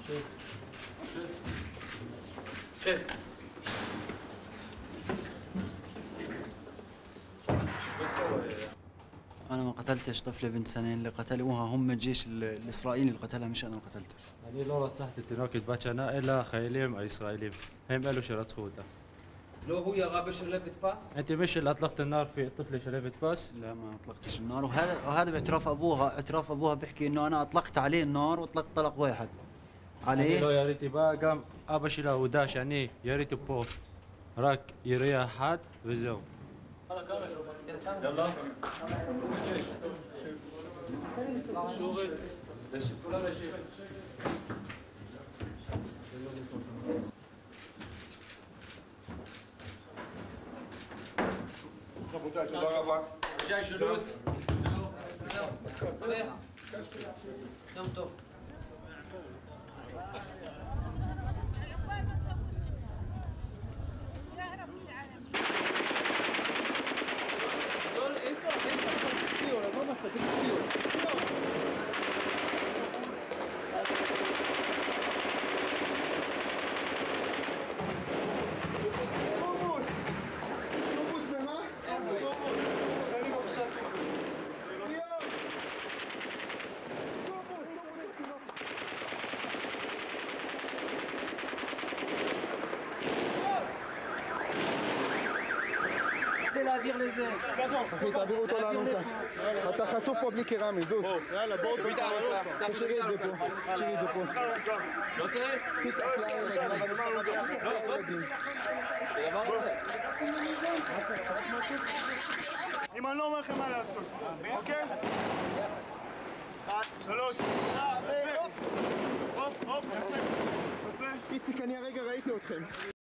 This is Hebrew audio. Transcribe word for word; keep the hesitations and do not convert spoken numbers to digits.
شف أنا ما قتلتش طفلة بنت سنين، اللي قتلوها هم الجيش الإسرائيلي اللي قتلها، مش أنا اللي قتلتها. אני לא רצחתי תינוקת בת שנה, אלא החיילים הישראלים. הם אלו שרצחו אותה. لو هو يرى بشلفت باس؟ أنت مش اللي أطلقت النار في الطفلة شلفت باس؟ لا ما أطلقتش النار، وهذا وهذا باعتراف أبوها، اعتراف أبوها بيحكي إنه أنا أطلقت عليه النار وأطلقت طلق واحد. אני לא عليه؟ יריתי בה, גם אבא שלה הודה שאני יריתי פה רק ירייה אחת וזהו. רבותיי, תודה רבה. جاي جلوس يوم طب להעביר לזה. אחי, תעבירו אותו לנו כאן. אתה חשוף פה בלי קרמי, זוז. יאללה, בואו תשאירי את זה פה. תשאירי את זה פה. לא צריך? תסתכל לילדים. אם אני לא אומר לכם מה לעשות, אוקיי? אחת, שלוש, הופ, הופ, יפה. איציק, אני הרגע ראיתי אתכם.